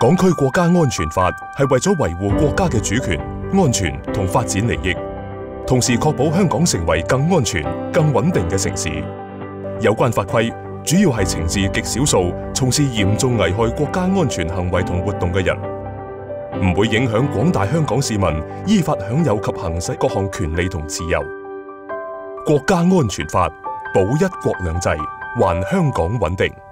港區國家安全法係為咗維護國家嘅主權、安全同發展利益，同時確保香港成為更安全、更穩定嘅城市。有關法規主要係懲治極少數從事嚴重危害國家安全行為同活動嘅人，唔會影響廣大香港市民依法享有及行使各項權利同自由。國家安全法保一國兩制，還香港穩定。